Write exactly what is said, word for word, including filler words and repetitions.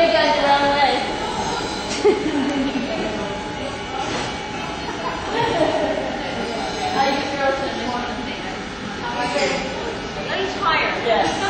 you guys the wrong way. I use girls and they want to think. I'm tired. Yeah.